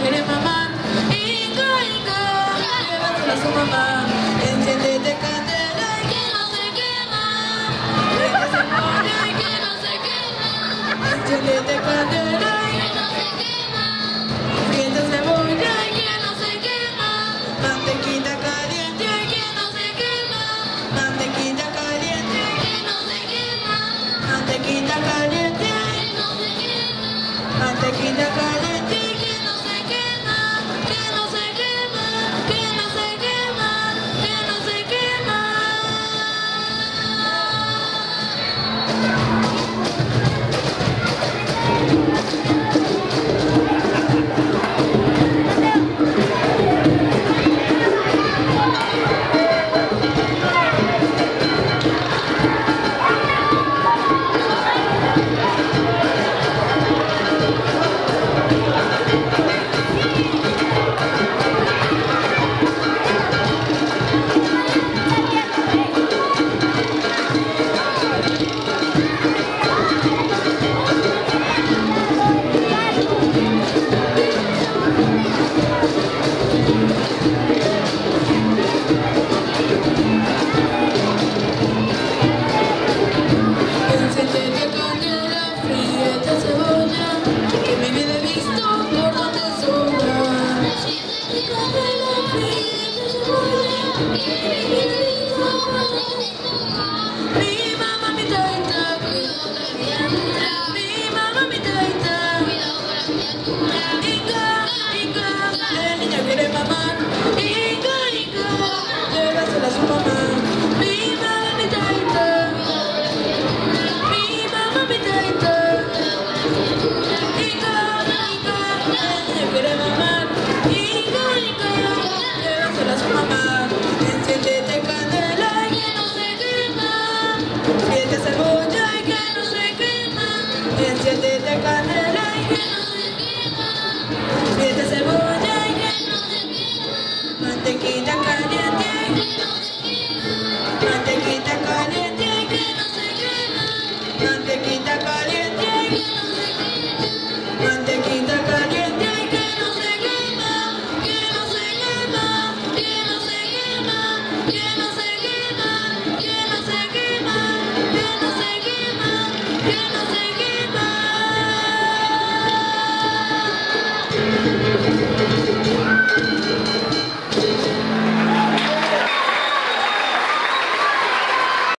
quiere mamar. Inga, Inga, llévatela a su mamá. Enciéndete candela y que no se quema. Prende cebolla y que no se quema. Enciéndete candela y que no se quema. Prende cebolla y que no se quema. Mantequita caliente y que no se quema. Mantequita caliente y que no se quema. Mantequita caliente y no se quema. Mantequita caliente y que no se quema. Que no se quema. Que no se quema. Que no se quema. Enciéndete candela, fríete cebolla, que me viene visto por donde sobra. Enciéndete candela, fríete cebolla, que me viene visto por donde sobra. Mi mamá, mi taita, cuidado con la criatura. Mi mamá, mi taita, cuidado con la criatura. Inga, Inga, el niño quiere mamar. Inga, Inga, llévasela a su mamá. Mi mamá, mi taita, mi mamá, mi taita. Inga, Inga, el niño quiere mamar. Inga, Inga, llévasela a su mamá. Enciéndete candela y que no se quema. Fríete cebolla y que no se quema. Enciéndete candela.